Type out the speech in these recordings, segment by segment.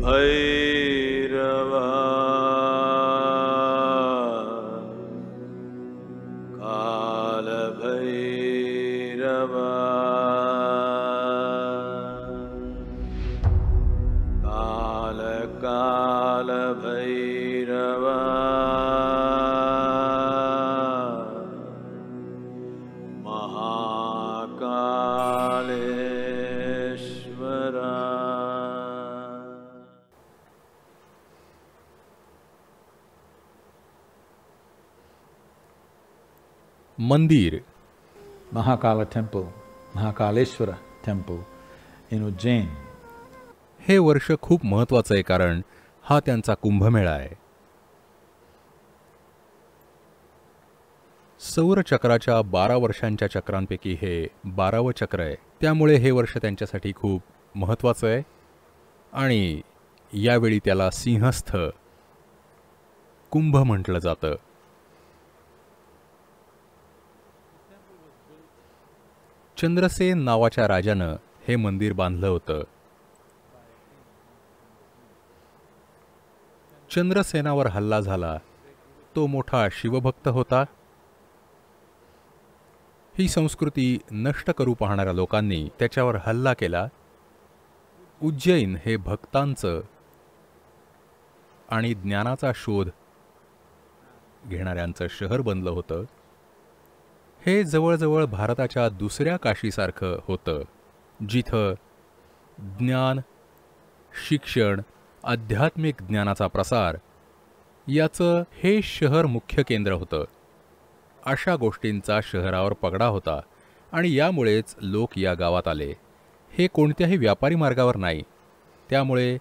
भैरवा काल भैरवा काल काल भैरवा महाकालेश्वरा. मंदिर. Mahakala Temple, Mahakaleshwara Temple in Ujjain. हे वर्ष खूप महत्त्वाचं आहे कारण हा त्यांचा कुंभमेळा आहे. सौर चक्राच्या 12 वर्षांच्या चक्रांपैकी हे 12वं चक्र आहे. त्यामुळे हे वर्ष त्यांच्यासाठी खूप महत्त्वाचं आहे आणि यावेळी त्याला सिंहस्थ कुंभ म्हटलं जातं. चंद्रसेन नावाच्या राजानं हे मंदिर बांधलं होतं. चंद्रसेनावर हल्ला झाला. तो मोठा शिवभक्त होता. ही संस्कृती नष्ट करू पाहणाऱ्या लोकांनी त्याच्यावर हल्ला केला. उज्जैन हे भक्तांचं आणि ज्ञानाचा शोध घेणाऱ्यांचं शहर बनलं होतं. हे जवळजवळ भारताच्या दुसऱ्या काशीसारखं होतं, जिथं ज्ञान, शिक्षण, आध्यात्मिक ज्ञानाचा प्रसार याचं हे शहर मुख्य केंद्र होतं. अशा गोष्टींचा शहरावर पगडा होता आणि यामुळेच लोक या गावात आले. हे कोणत्याही व्यापारी मार्गावर नाही. त्यामुळे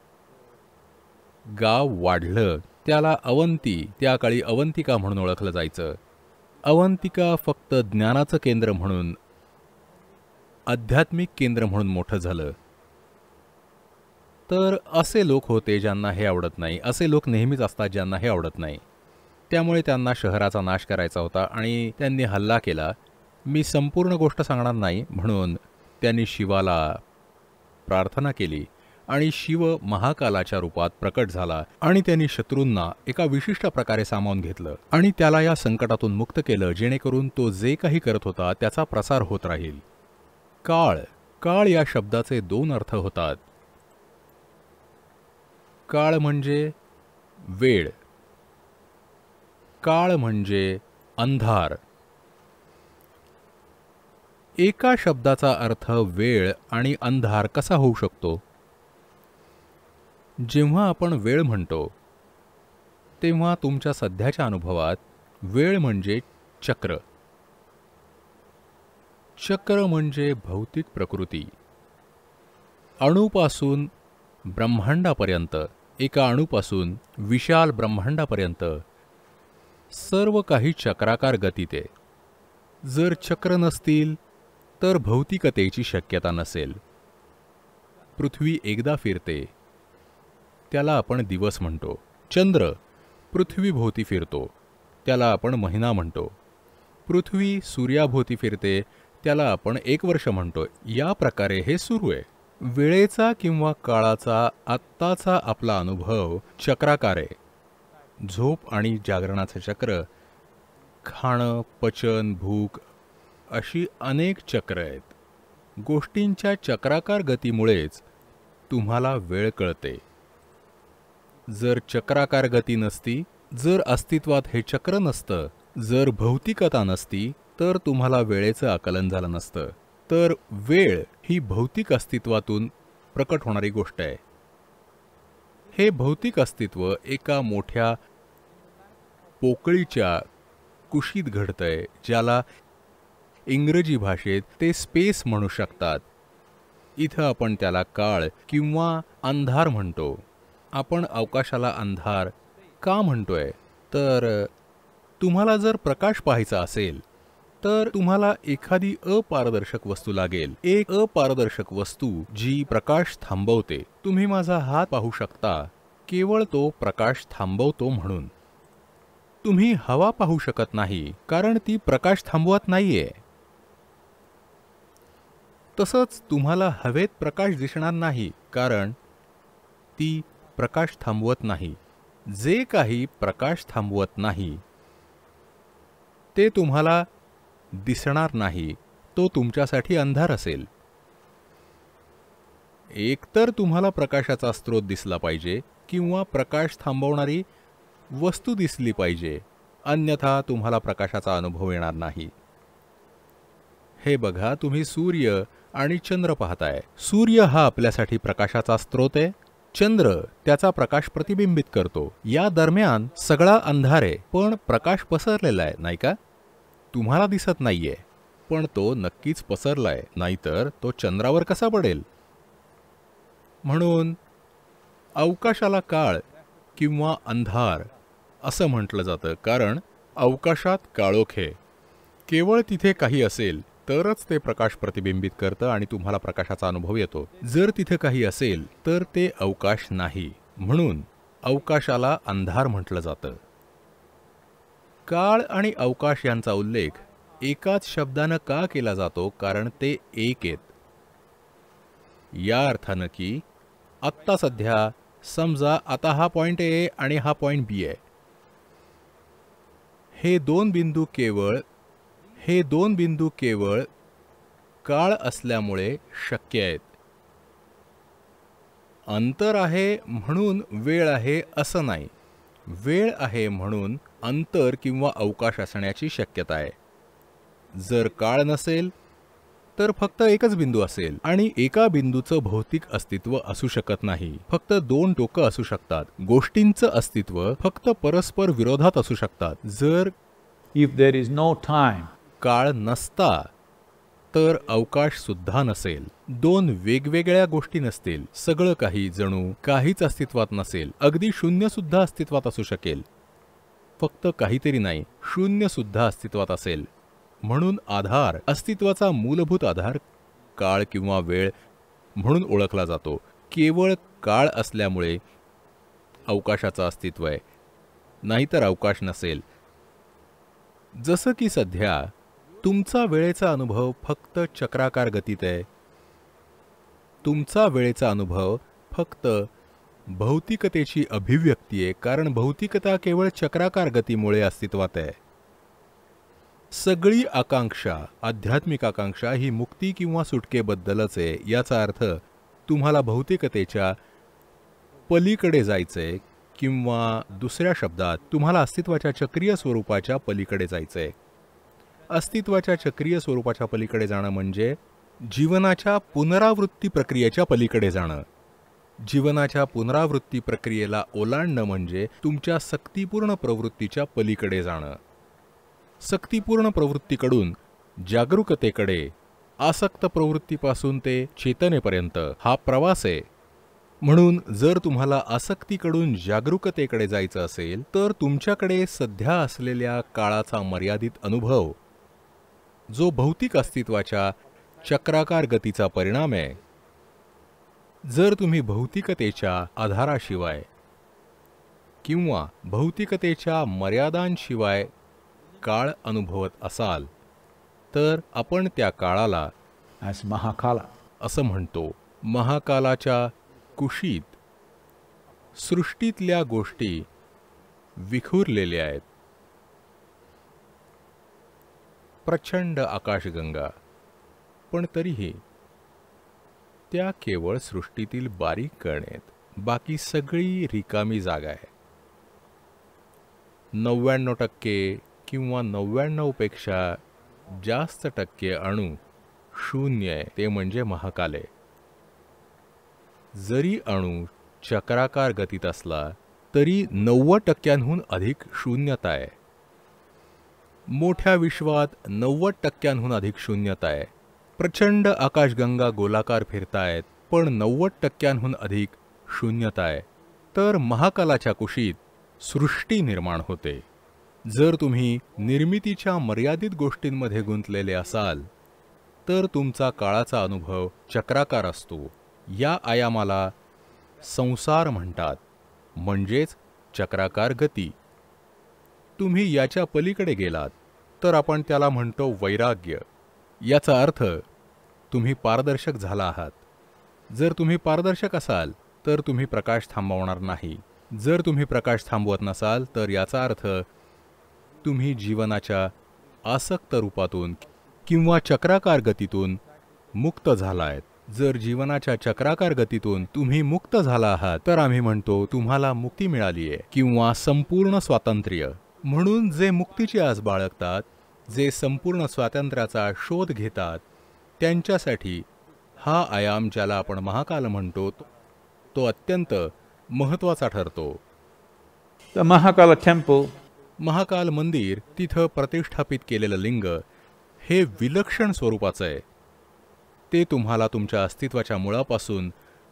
गाव वाढलं. त्याला अवंती, त्या काळी अवंतिका म्हणून ओळखलं जायचं. अवंतिका फक्त ज्ञानाचं केंद्र म्हणून, आध्यात्मिक केंद्र म्हणून मोठं झालं. तर असे लोक होते ज्यांना हे आवडत नाही. असे लोक नेहमीच असतात ज्यांना हे आवडत नाही. त्यामुळे त्यांना शहराचा नाश करायचा होता आणि त्यांनी हल्ला केला. मी संपूर्ण गोष्ट सांगणार नाही म्हणून त्यांनी शिवाला प्रार्थना केली आणि शिव महाकालाच्या रूपात प्रकट झाला आणि त्यांनी शत्रूंना एका विशिष्ट प्रकारे सामावून घेतलं आणि त्याला या संकटातून मुक्त केलं, जेणेकरून तो जे काही करत होता त्याचा प्रसार होत राहील. काळ. काळ या शब्दाचे 2 अर्थ होतात. काळ म्हणजे वेळ. काळ म्हणजे अंधार. एका शब्दाचा अर्थ वेळ आणि अंधार कसा होऊ शकतो? जेव्हा आपण वेळ म्हणतो तेव्हा तुमच्या सध्याच्या अनुभवात वेळ म्हणजे चक्र. चक्र म्हणजे भौतिक प्रकृती. अणूपासून ब्रह्मांडापर्यंत, एका अणूपासून विशाल ब्रह्मांडापर्यंत सर्व काही चक्राकार गतीत आहे. जर चक्र नसतील तर भौतिकतेची शक्यता नसेल. पृथ्वी एकदा फिरते, त्याला आपण दिवस म्हणतो. चंद्र पृथ्वीभोवती फिरतो, त्याला आपण महिना म्हणतो. पृथ्वी सूर्याभोवती फिरते, त्याला आपण 1 वर्ष म्हणतो. या प्रकारे हे सुरू आहे. वेळेचा किंवा काळाचा आत्ताचा आपला अनुभव चक्राकार आहे. झोप आणि जागरणाचे चक्र, खाणं, पचन, भूक अशी अनेक चक्र आहेत. गोष्टींच्या चक्राकार गतीमुळेच तुम्हाला वेळ कळते. जर चक्राकार गती नसती, जर अस्तित्वात हे चक्र नसतं, जर भौतिकता नसती तर तुम्हाला वेळेचं आकलन झालं नसतं. तर वेळ ही भौतिक अस्तित्वातून प्रकट होणारी गोष्ट आहे. हे भौतिक अस्तित्व एका मोठ्या पोकळीच्या कुशीत घडतंय, ज्याला इंग्रजी भाषेत ते स्पेस म्हणू शकतात. इथं आपण त्याला काळ किंवा अंधार म्हणतो. आपण अवकाशाला अंधार का म्हणतोय? तर तुम्हाला जर प्रकाश पाहायचा असेल तर तुम्हाला एखादी अपारदर्शक वस्तू लागेल. एक अपारदर्शक वस्तू जी प्रकाश थांबवते. तुम्ही माझा हात पाहू शकता, केवळ तो प्रकाश थांबवतो म्हणून. तुम्ही हवा पाहू शकत नाही कारण ती प्रकाश थांबवत नाहीये. तसंच तुम्हाला हवेत प्रकाश दिसणार नाही कारण ती प्रकाश थांबवत नाही. जे काही प्रकाश थांबवत नाही ते तुम्हाला दिसणार नाही, तो तुमच्यासाठी अंधार असेल. एकतर तुम्हाला प्रकाशाचा स्रोत दिसला पाहिजे किंवा प्रकाश थांबवणारी वस्तू दिसली पाहिजे, अन्यथा तुम्हाला प्रकाशाचा अनुभव येणार नाही. हे बघा, तुम्ही सूर्य आणि चंद्र पाहताय. सूर्य हा आपल्यासाठी प्रकाशाचा स्रोत आहे. चंद्र त्याचा प्रकाश प्रतिबिंबित करतो. या दरम्यान सगळा अंधार आहे, पण प्रकाश पसरलेला आहे, नाही का? तुम्हाला दिसत नाहीये, पण तो नक्कीच पसरलाय, नाहीतर तो चंद्रावर कसा पडेल? म्हणून अवकाशाला काळ किंवा अंधार असं म्हटलं जातं, कारण अवकाशात काळोख आहे. केवळ तिथे काही असेल तरच ते प्रकाश प्रतिबिंबित करतं आणि तुम्हाला प्रकाशाचा अनुभव येतो. जर तिथे काही असेल तर ते अवकाश नाही. म्हणून अवकाशाला अंधार म्हटलं जातं. काळ आणि अवकाश यांचा उल्लेख एकाच शब्दानं का केला जातो? कारण ते एक आहेत. या अर्थानं की आत्ता सध्या समजा आता हा पॉइंट ए आणि हा पॉइंट बी आहे. हे दोन बिंदू केवळ काळ असल्यामुळे शक्य आहेत. अंतर आहे म्हणून वेळ आहे असं नाही. वेळ आहे म्हणून अंतर किंवा अवकाश असण्याची शक्यता आहे. जर काळ नसेल तर फक्त एकच बिंदू असेल आणि एका बिंदूचं भौतिक अस्तित्व असू शकत नाही. फक्त दोन टोकं असू शकतात. गोष्टींचं अस्तित्व फक्त परस्पर विरोधात असू शकतात. जर If there is no time, काळ नसता तर अवकाश सुद्धा नसेल. दोन वेगवेगळ्या गोष्टी नसतील. सगळं काही जणू काहीच अस्तित्वात नसेल. अगदी शून्य सुद्धा अस्तित्वात असू शकेल. फक्त काहीतरी नाही, शून्य सुद्धा अस्तित्वात असेल. म्हणून आधार, अस्तित्वाचा मूलभूत आधार काळ किंवा वेळ म्हणून ओळखला जातो. केवळ काळ असल्यामुळे अवकाशाचं अस्तित्व आहे, नाहीतर अवकाश नसेल. जसं की सध्या तुमचा वेळेचा अनुभव फक्त चक्राकार गतीत आहे. तुमचा वेळेचा अनुभव फक्त भौतिकतेची अभिव्यक्ती आहे, कारण भौतिकता केवळ चक्राकार गतीमुळे अस्तित्वात आहे. सगळी आकांक्षा, आध्यात्मिक आकांक्षा ही मुक्ती किंवा सुटकेबद्दलच आहे. याचा अर्थ तुम्हाला भौतिकतेच्या पलीकडे जायचंय, किंवा दुसऱ्या शब्दात तुम्हाला अस्तित्वाच्या चक्रीय स्वरूपाच्या पलीकडे जायचंय. अस्तित्वाच्या चक्रीय स्वरूपाच्या पलीकडे जाणं म्हणजे जीवनाच्या पुनरावृत्ती प्रक्रियेच्या पलीकडे जाणं. जीवनाच्या पुनरावृत्ती प्रक्रियेला ओलांडणं म्हणजे तुमच्या सक्तीपूर्ण प्रवृत्तीच्या पलीकडे जाणं. सक्तीपूर्ण प्रवृत्तीकडून जागरूकतेकडे, आसक्त प्रवृत्तीपासून ते चेतनेपर्यंत हा प्रवास आहे. म्हणून जर तुम्हाला आसक्तीकडून जागरूकतेकडे जायचं असेल तर तुमच्याकडे सध्या असलेल्या काळाचा मर्यादित अनुभव, जो भौतिक अस्तित्वाच्या चक्राकार गतीचा परिणाम आहे. जर तुम्ही भौतिकतेच्या आधाराशिवाय किंवा भौतिकतेच्या मर्यादांशिवाय काळ अनुभवत असाल तर आपण त्या काळाला as Mahakala, असं म्हणतो. महाकालाच्या कुशीत सृष्टीतल्या गोष्टी विखुरलेल्या आहेत. प्रचंड आकाशगंगा, पण तरीही त्या केवळ सृष्टीतील बारीक कण आहेत. बाकी सगळी रिकामी जागा आहे. 99% किंवा 99पेक्षा जास्त टक्के अणू शून्य आहे, ते म्हणजे महाकाल आहे. जरी अणू चक्राकार गतीत असला तरी 90%हून अधिक शून्यता आहे. मोठ्या विश्वात 90%हून अधिक शून्यता आहे. प्रचंड आकाशगंगा गोलाकार फिरतायत, पण 90%हून अधिक शून्यता आहे. तर महाकालाच्या कुशीत सृष्टी निर्माण होते. जर तुम्ही निर्मितीच्या मर्यादित गोष्टींमध्ये गुंतलेले असाल तर तुमचा काळाचा अनुभव चक्राकार असतो. या आयामाला संसार म्हणतात, म्हणजेच चक्राकार गती. तुम्ही याच्या पलीकडे गेलात तर आपण त्याला म्हणतो वैराग्य. याचा अर्थ तुम्ही पारदर्शक झाला आहात. जर तुम्ही पारदर्शक असाल तर तुम्ही प्रकाश थांबवणार नाही. जर तुम्ही प्रकाश थांबवत नसाल तर याचा अर्थ तुम्ही जीवनाच्या आसक्त रूपातून किंवा चक्राकार गतीतून मुक्त झालायत. जर जीवनाच्या चक्राकार गतीतून तुम्ही मुक्त झाला आहात तर आम्ही म्हणतो तुम्हाला मुक्ती मिळाली आहे किंवा संपूर्ण स्वातंत्र्य. म्हणून जे मुक्तीची आस बाळगतात, जे संपूर्ण स्वातंत्र्याचा शोध घेतात, त्यांच्यासाठी हा आयाम ज्याला आपण महाकाल म्हणतो तो अत्यंत महत्त्वाचा ठरतो. The Mahakala temple महाकाल मंदिर, तिथं प्रतिष्ठापित केलेलं लिंग हे विलक्षण स्वरूपाचं आहे. ते तुम्हाला तुमच्या अस्तित्वाच्या मुळापासून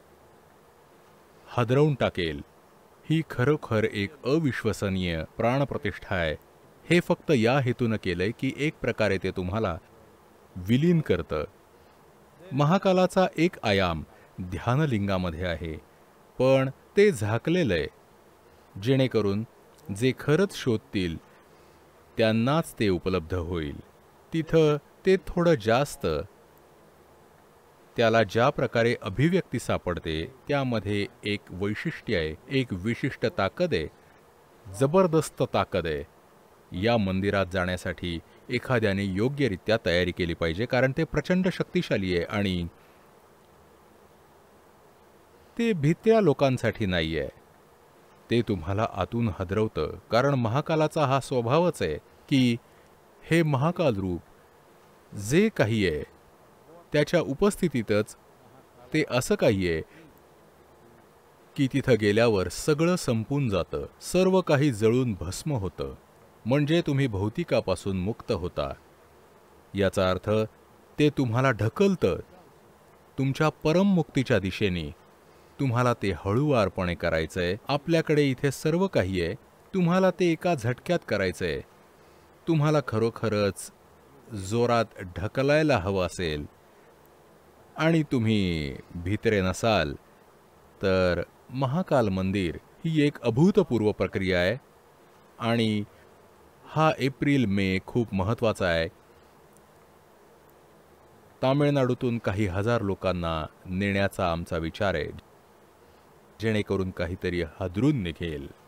हादरवून टाकेल. ही खरोखर एक अविश्वसनीय प्राणप्रतिष्ठा आहे. हे फक्त या हेतूनं केलंय की एक प्रकारे ते तुम्हाला विलीन करतं. महाकालाचा एक आयाम ध्यानलिंगामध्ये आहे, पण ते झाकलेलं आहे, जेणेकरून जे खरंच शोधतील त्यांनाच ते उपलब्ध होईल. तिथं ते थोडं जास्त, त्याला ज्या प्रकारे अभिव्यक्ती सापडते त्यामध्ये एक वैशिष्ट्य आहे, एक विशिष्ट ताकद आहे, जबरदस्त ताकद आहे. या मंदिरात जाण्यासाठी एखाद्याने योग्यरित्या तयारी केली पाहिजे, कारण ते प्रचंड शक्तिशाली आहे आणि ते भित्र्या लोकांसाठी नाही आहे. ते तुम्हाला आतून हादरवतं, कारण महाकालाचा हा स्वभावच आहे की हे महाकाल रूप जे काही आहे त्याच्या उपस्थितीतच ते असं काही आहे की तिथं गेल्यावर सगळं संपून जातं, सर्व काही जळून भस्म होतं. म्हणजे तुम्ही भौतिकापासून मुक्त होता. याचा अर्थ ते तुम्हाला ढकलतं तुमच्या परममुक्तीच्या दिशेने. तुम्हाला ते हळूवारपणे करायचंय. आपल्याकडे इथे सर्व काही आहे, तुम्हाला ते एका झटक्यात करायचंय. तुम्हाला खरोखरच जोरात ढकलायला हवं असेल आणि तुम्ही भित्रे नसाल तर महाकाल मंदिर ही एक अभूतपूर्व प्रक्रिया आहे आणि हा एप्रिल मे खूप महत्त्वाचा आहे. तामिळनाडूतून काही हजार लोकांना नेण्याचा आमचा विचार आहे, जेणेकरून काहीतरी हादरून निघेल.